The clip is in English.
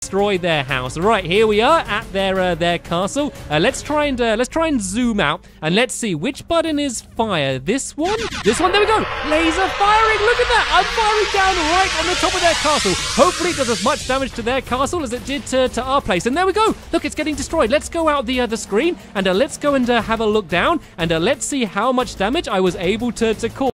destroy their house. Right, here we are at their castle. Let's try and zoom out, and let's see which button is fire. This one? This one? There we go. Laser firing. Look at that. I'm firing down right on the top of their castle. Hopefully it does as much damage to their castle as it did to our place. And there we go. Look, it's getting destroyed. Let's go out the screen, and let's go and have a look down, and let's see how much damage I was able to cause.